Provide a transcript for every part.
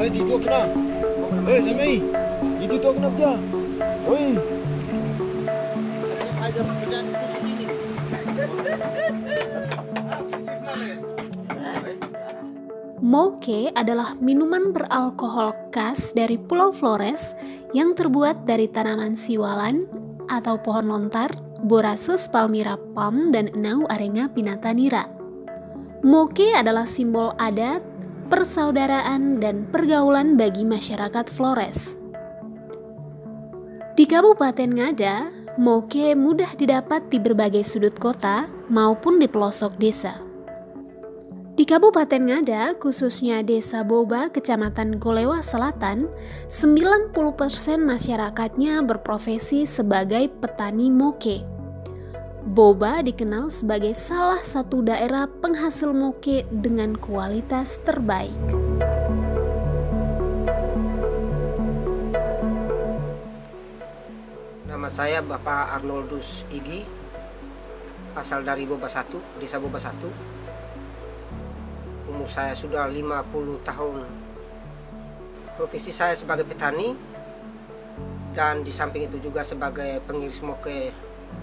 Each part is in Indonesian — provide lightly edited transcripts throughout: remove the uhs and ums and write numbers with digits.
Oi, dito ka na. Oi, Samay. Dito ka na dia. Oi. Ada pekerjaan khusus ini. Moke adalah minuman beralkohol khas dari Pulau Flores yang terbuat dari tanaman siwalan atau pohon lontar, Borassus palmyra palm, dan Enau arenga pinnata nira. Moke adalah simbol adat, persaudaraan, dan pergaulan bagi masyarakat Flores. Di Kabupaten Ngada, moke mudah didapat di berbagai sudut kota maupun di pelosok desa. Di Kabupaten Ngada, khususnya Desa Boba, Kecamatan Golewa Selatan, 90% masyarakatnya berprofesi sebagai petani moke. Boba dikenal sebagai salah satu daerah penghasil moke dengan kualitas terbaik. Nama saya Bapak Arnoldus Igi, asal dari Boba 1, Desa Boba 1. Umur saya sudah 50 tahun. Profesi saya sebagai petani dan di samping itu juga sebagai pengiris moke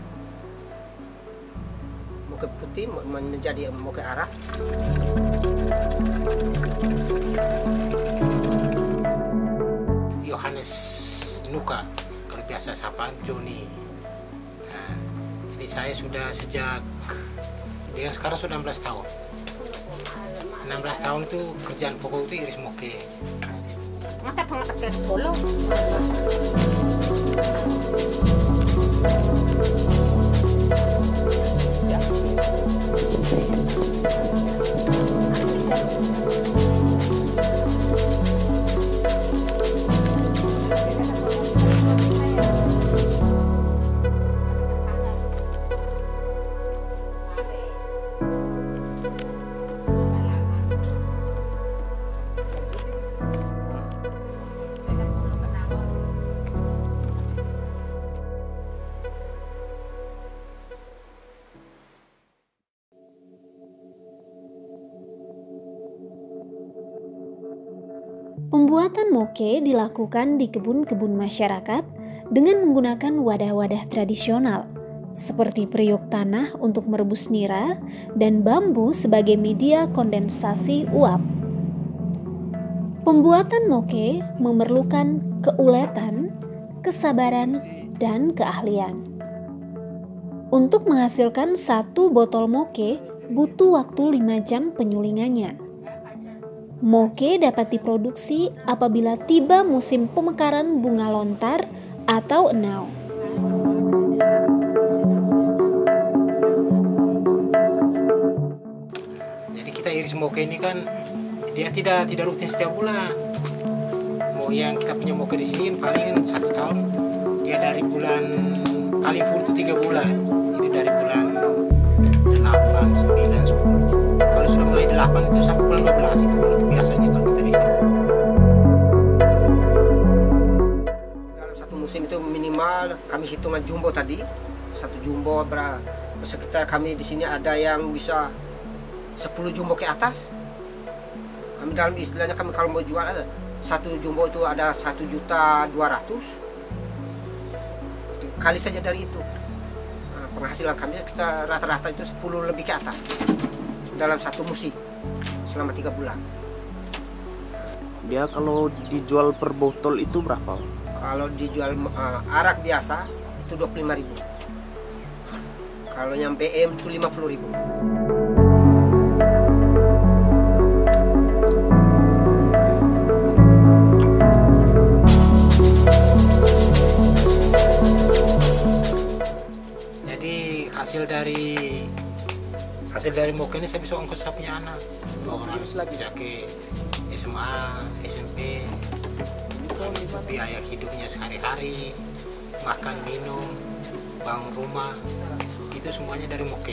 putih menjadi moke arak. Yohanes Nuka, kalau biasa sapaan Joni. Nah, jadi saya sudah sejak dia sekarang sudah 16 tahun. 16 tahun itu kerjaan pokok itu iris moke. Mata pengatak tolong. Pembuatan moke dilakukan di kebun-kebun masyarakat dengan menggunakan wadah-wadah tradisional seperti periuk tanah untuk merebus nira dan bambu sebagai media kondensasi uap. Pembuatan moke memerlukan keuletan, kesabaran, dan keahlian. Untuk menghasilkan satu botol moke butuh waktu 5 jam penyulingannya. Moke dapat diproduksi apabila tiba musim pemekaran bunga lontar atau enau. Jadi kita iris moke ini kan dia tidak rutin setiap bulan. Mau yang kita punya moke di sini paling 1 tahun, dia dari bulan paling full itu 3 bulan. Itu dari bulan 8, 9, 10. Kalau sudah mulai 8 itu sampai bulan 12 itu biasanya kalau kita di sini. Dalam satu musim itu minimal kami hitungan jumbo tadi. Satu jumbo sekitar kami di sini ada yang bisa 10 jumbo ke atas. Kami dalam istilahnya kami kalau mau jual ada satu jumbo itu ada 1.200.000. Kali saja dari itu. Nah, penghasilan kami kita rata-rata itu 10 lebih ke atas dalam satu musim selama 3 bulan. Dia kalau dijual per botol itu berapa? Kalau dijual arak biasa itu 25.000. Kalau yang BM itu 50.000. Jadi hasil dari moke ini saya bisa ongkos saya punya anak 2 orang lagi ke SMA, SMP. Habis itu biaya hidupnya sehari-hari, makan, minum, bangun rumah, itu semuanya dari moke.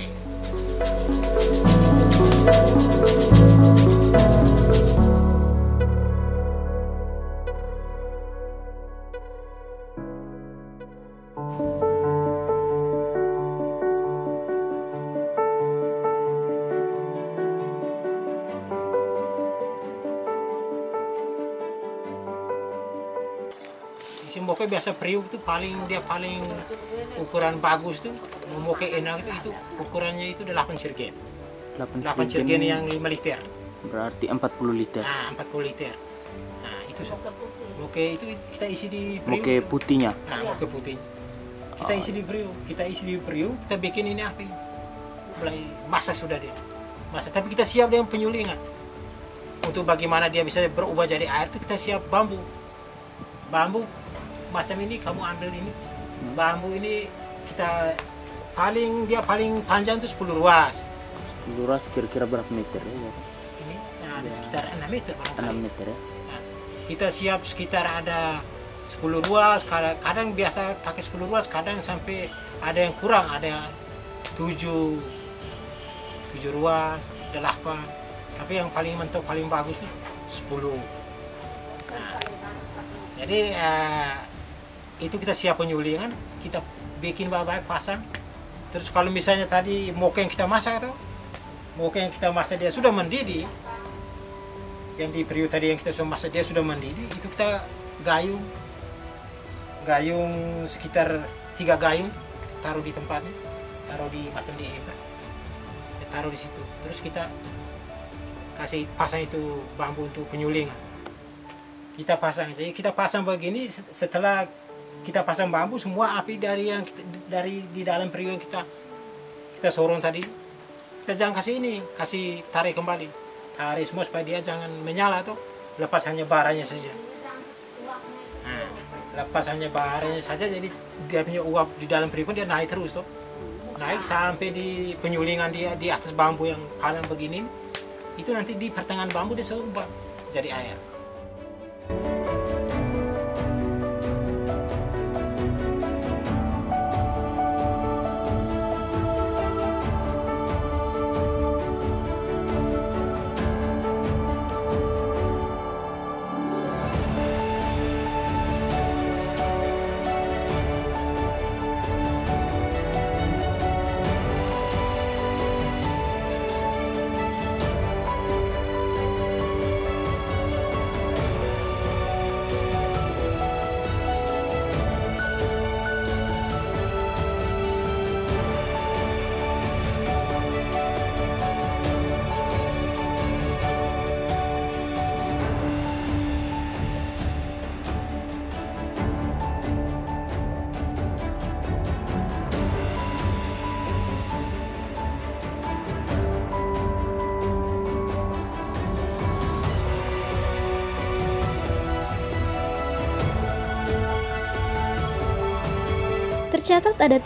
si moke biasa periuk tuh dia paling ukuran bagus tuh, moke enak itu ukurannya itu 8 cirgen. 8 cirgen yang 5 liter. Berarti 40 liter. Nah, 40 liter. Nah, itu moke itu kita isi di periuk. Moke putihnya. Nah, moke putih. Kita isi di periuk, kita bikin ini api. Mulai masak sudah dia. Masak, tapi kita siap dengan penyulingan. Untuk bagaimana dia bisa berubah jadi air itu kita siap bambu macam ini, kamu ambil ini bambu ini kita dia paling panjang itu 10 ruas. 10 ruas kira-kira berapa meter ya? Ini ada sekitar 6 meter 6 meter ya. Nah, kita siap sekitar ada 10 ruas, kadang biasa pakai 10 ruas, kadang sampai ada yang kurang, ada 7 ruas, 8. Tapi yang paling mentok, paling bagus nih 10. Nah, jadi itu kita siap penyulingan, kita bikin baik-baik pasang. Terus kalau misalnya tadi moke yang kita masak dia sudah mendidih, yang di periuk tadi yang kita sudah masak dia sudah mendidih, itu kita gayung sekitar 3 gayung, taruh di tempatnya, taruh di macam di ember, taruh di situ. Terus kita kasih pasang itu bambu untuk penyulingan. Kita pasang, jadi kita pasang begini. Setelah kita pasang bambu, semua api dari di dalam periuk yang kita sorong tadi, kita jangan kasih tarik kembali, tarik semua supaya dia jangan menyala tuh. Lepas hanya baranya saja. Nah, lepas hanya baranya saja, jadi dia punya uap di dalam periuk dia naik terus tuh, naik sampai di penyulingan dia di atas bambu yang paling begini. Itu nanti di pertengahan bambu dia serubah jadi air. Tercatat ada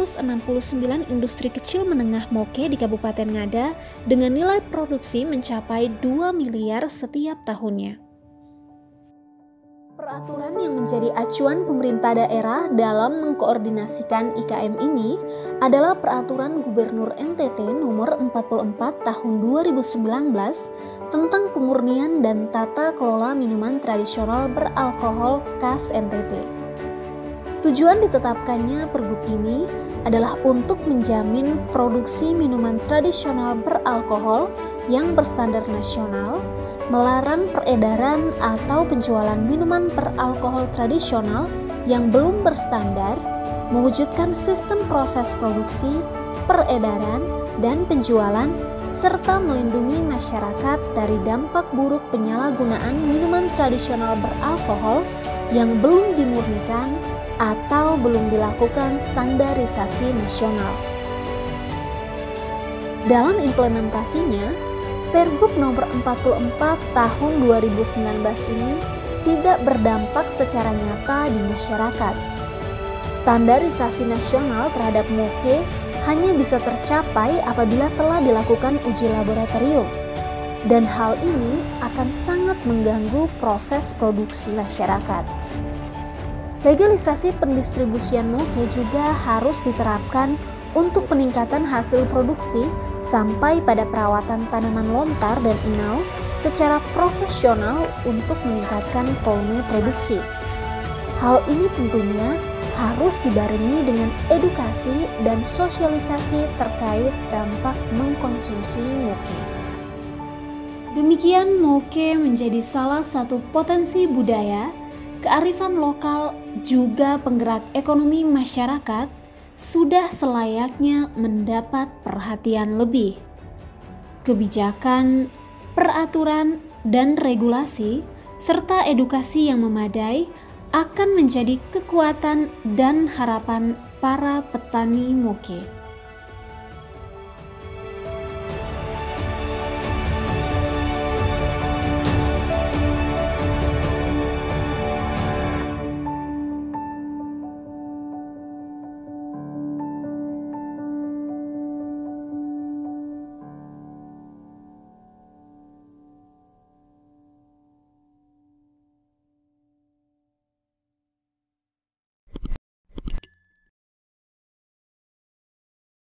369 industri kecil menengah moke di Kabupaten Ngada dengan nilai produksi mencapai 2 miliar setiap tahunnya. Peraturan yang menjadi acuan pemerintah daerah dalam mengkoordinasikan IKM ini adalah Peraturan Gubernur NTT Nomor 44 Tahun 2019 tentang pemurnian dan tata kelola minuman tradisional beralkohol KAS NTT. Tujuan ditetapkannya pergub ini adalah untuk menjamin produksi minuman tradisional beralkohol yang berstandar nasional, melarang peredaran atau penjualan minuman beralkohol tradisional yang belum berstandar, mewujudkan sistem proses produksi, peredaran, dan penjualan, serta melindungi masyarakat dari dampak buruk penyalahgunaan minuman tradisional beralkohol yang belum dimurnikan atau belum dilakukan standarisasi nasional. Dalam implementasinya, Pergub Nomor 44 Tahun 2019 ini tidak berdampak secara nyata di masyarakat. Standarisasi nasional terhadap moke hanya bisa tercapai apabila telah dilakukan uji laboratorium, dan hal ini akan sangat mengganggu proses produksi masyarakat. Legalisasi pendistribusian moke juga harus diterapkan untuk peningkatan hasil produksi sampai pada perawatan tanaman lontar dan inau secara profesional untuk meningkatkan volume produksi. Hal ini tentunya harus dibarengi dengan edukasi dan sosialisasi terkait dampak mengkonsumsi moke. Demikian moke menjadi salah satu potensi budaya kearifan lokal juga penggerak ekonomi masyarakat sudah selayaknya mendapat perhatian lebih. Kebijakan, peraturan, dan regulasi, serta edukasi yang memadai akan menjadi kekuatan dan harapan para petani moke.